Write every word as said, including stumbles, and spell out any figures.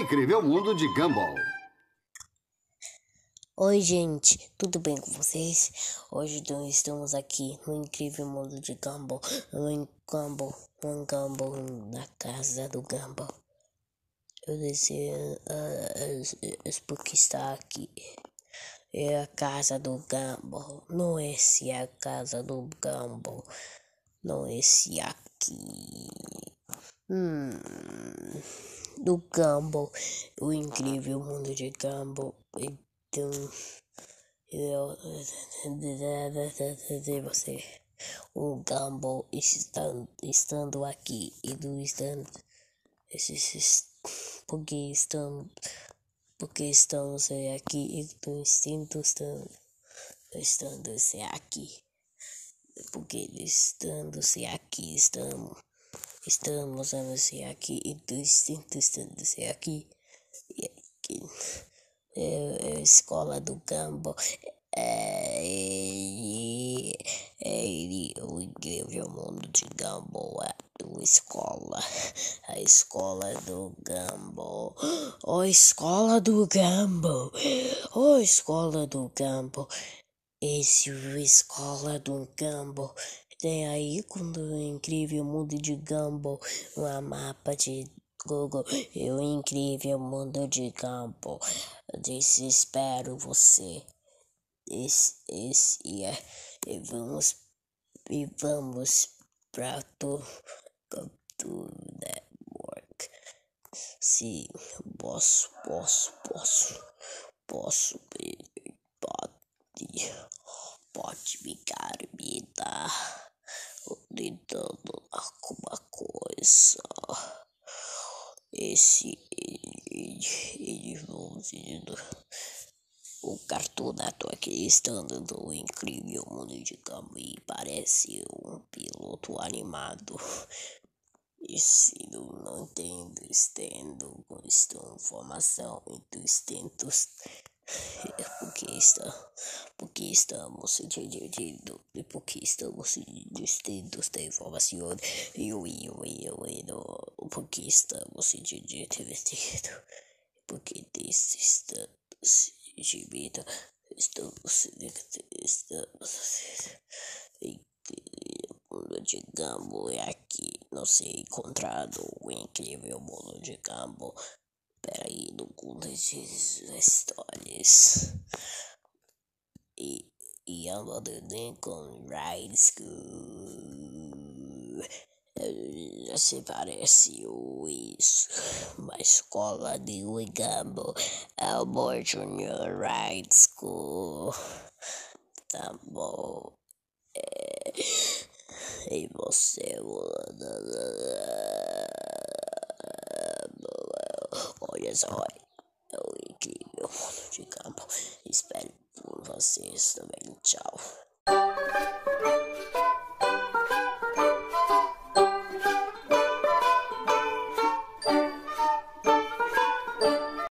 Incrível Mundo de Gumball. Oi, gente, tudo bem com vocês? Hoje nós estamos aqui no Incrível Mundo de Gumball, no Gumball, um Gumball na casa do Gumball. Eu desci, uh, uh, porque está aqui. É a casa do Gumball, não é esse é a casa do Gumball, não é esse aqui. Hum, do Gumball, o Incrível Mundo de Gumball. Então, eu de você, o Gumball estando, estando aqui e do estando, esses, porque estamos, porque estamos aqui e do instinto estando, estando se aqui, porque estando se aqui estamos, estamos a se aqui e do instinto estando se aqui e aqui. É, é a escola do Gumball. É, é, é, o Incrível Mundo de Gumball, a escola, a escola do Gumball, a escola do Gumball, a escola do Gumball, esse é a escola do Gumball. Tem aí quando o Incrível Mundo de Gumball, um mapa de Google, o Incrível Mundo de Gumball. Desespero você. Esse, esse é. E vamos. E vamos pra to, to network. Sim, posso, posso, posso. Posso. Pode. Pode ficar me dar. Tentando alguma coisa. Esse. Eles vão dizendo. O Cartoon Network estando no Incrível Mundo de Gumball e parece um piloto animado. E se não, não entendo, estendo com esta informação e dos tentos. Porque está, porque estamos dividindo e porque estamos distintos da informação e eu e eu e eu e eu porque estamos dividindo porque desse estamos dividindo estamos estamos em mundo de Gumball é aqui não sei encontrado o Incrível Mundo de Gumball. Peraí, não conta essas histórias. E, e Another Lincoln Ride School. Se parece o isso. Uma escola de Gumball. Elmore Junior Ride School. Tá bom. É, e você. Olha só, é o Incrível Mundo de Gumball. Espero por vocês também. Tchau.